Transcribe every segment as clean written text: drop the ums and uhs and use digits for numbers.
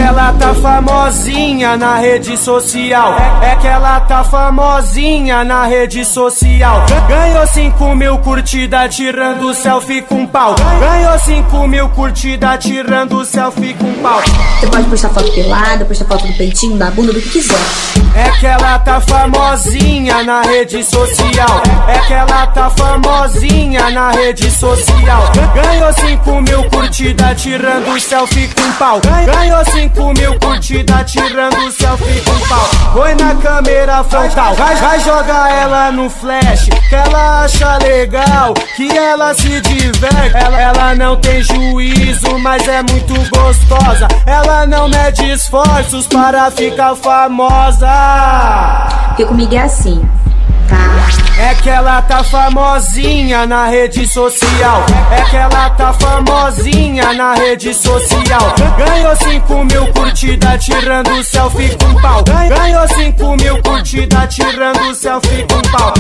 ela tá famosinha na rede social. É que ela tá famosinha na rede social. Ganhou 5.000 curtidas tirando selfie com pau. Ganhou 5.000 curtidas tirando selfie com pau. Você pode postar foto pelada, postar foto do peitinho, da bunda, do que quiser. É que ela tá famosinha na rede social. É que ela tá famosinha na rede social. Ganhou 5.000 curtidas tirando selfie com pau. Ganhou 5.000 curtidas tirando selfie com pau. Foi na câmera frontal, vai jogar ela no flash, que ela acha legal, que ela se diverte. Ela não tem juízo, mas é muito gostosa. Ela não mede esforços para ficar famosa. Porque comigo é assim, tá? É que ela tá famosinha na rede social. É que ela tá famosinha na rede social. Ganhou 5.000 curtidas tirando selfie com pau. Ganhou 5.000 curtidas tirando selfie com pau.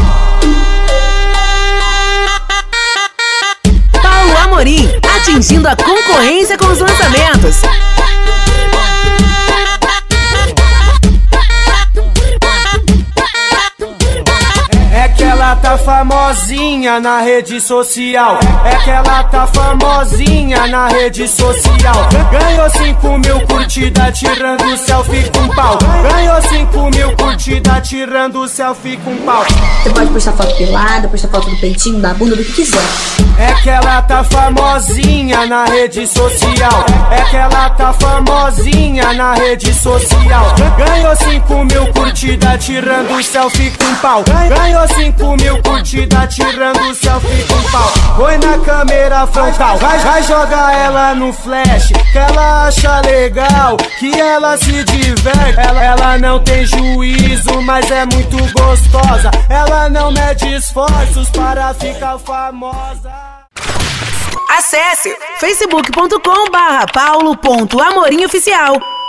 Paulo Amorim, atingindo a concorrência com os lançamentos. É que ela tá famosinha na rede social. É que ela tá famosinha na rede social. Ganhou 5.000 curtidas tirando selfie com pau. Ganhou 5.000 curtidas tirando selfie com pau. Você pode postar foto pelada, postar foto do peitinho, da bunda, do que quiser. É que ela tá famosinha na rede social. É que ela tá famosinha na rede social. Ganhou 5.000 curtidas tirando selfie com pau. Ganhou 5.000 curtidas tirando selfie com pau. Foi na câmera frontal, vai jogar ela no flash, que ela acha legal, que ela se diverte. Ela não tem juízo, mas é muito gostosa. Ela não mede esforços para ficar famosa. Acesse facebook.com/paulo.amorim oficial.